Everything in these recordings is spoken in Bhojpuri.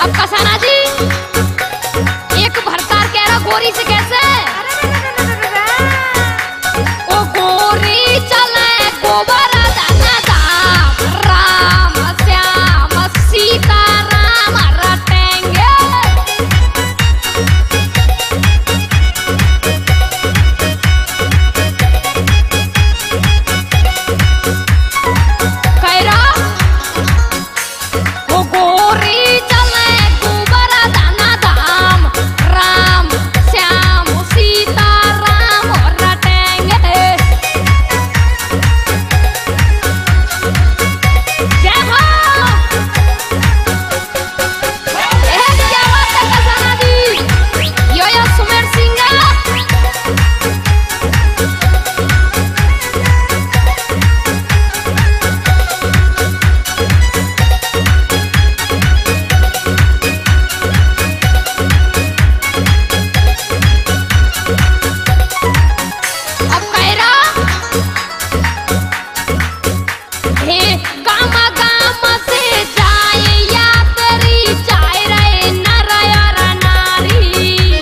अब कसाना जी एक भरतार कह रहा गोरी से कैसे ओ गोरी चले गोबर दाना दाम राम श्याम सीता राम रटेंगे कह रहा ओ गोरी चले गोबर दाना दाम राम श्याम सीता राम रटेंगे क्या हो क्या बात है कसाना जी यो सुमेर सिंह अब कह रहा हे गामा गामा से जाए यात्री जाए रे नर और नारी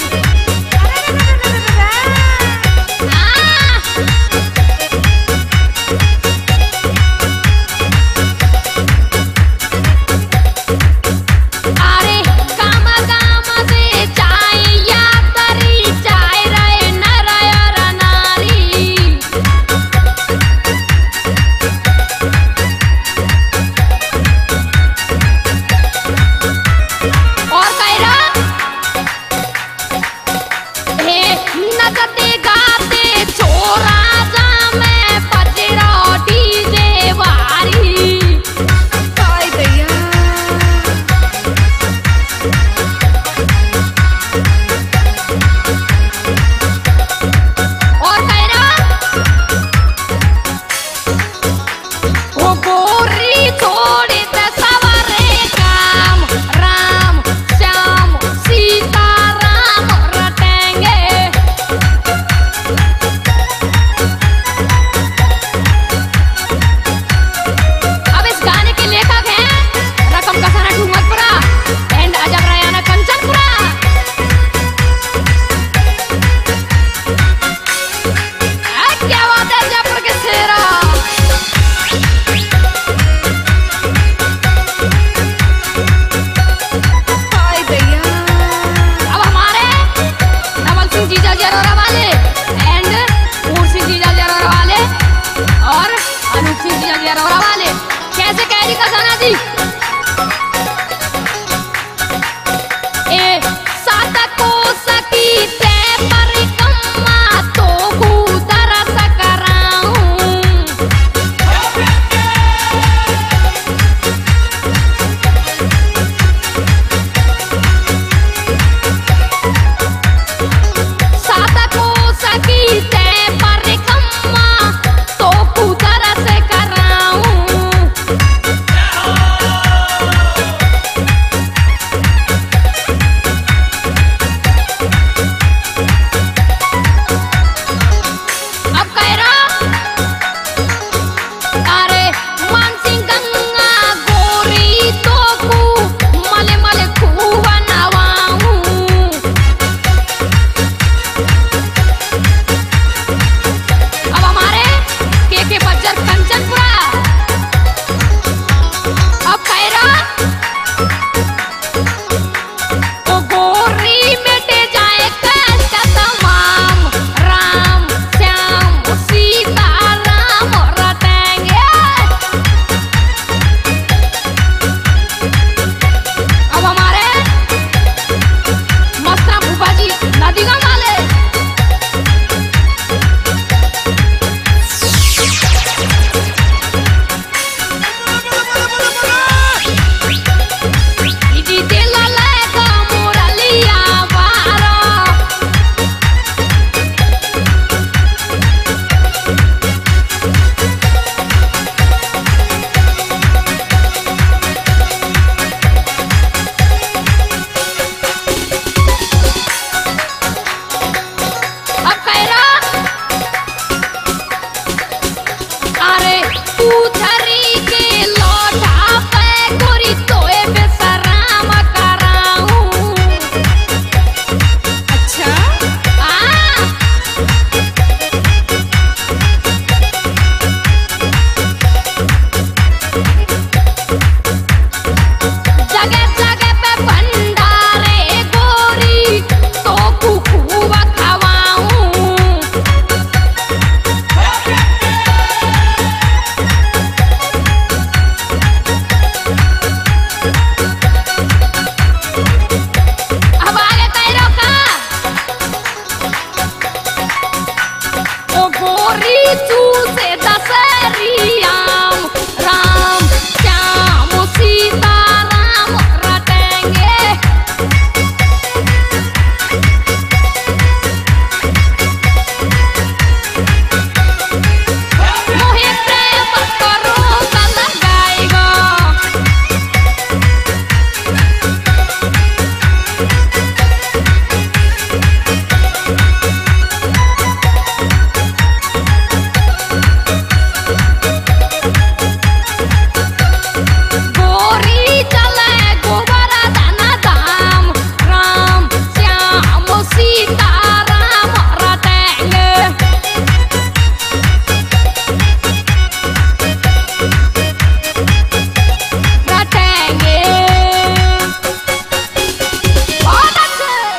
अरे गामा गामा से जाए यात्री जाए रे नर और नारी और कह रहा हे नचते गाते छोरा जा मैं पजरा डीजे वारी काय दैया और कह रहा ओ गोरी छोड़ी दे सवारे काम राम श्याम सीता राम रटेंगे अब इस गाने के लेखक हैं रकम कसाना ठुमकपुरा एंड अजब रयाना कंचनपुरा क्या बात है जयपुर के शेरा काय दैया अब हमारे नवल सिंह जीजा जी अरोरा वाले एंड पूर सिंह जीजा जी अरोरा वाले और अनूप सिंह जीजा जी अरोरा वाले कैसे कह रही कसाना जी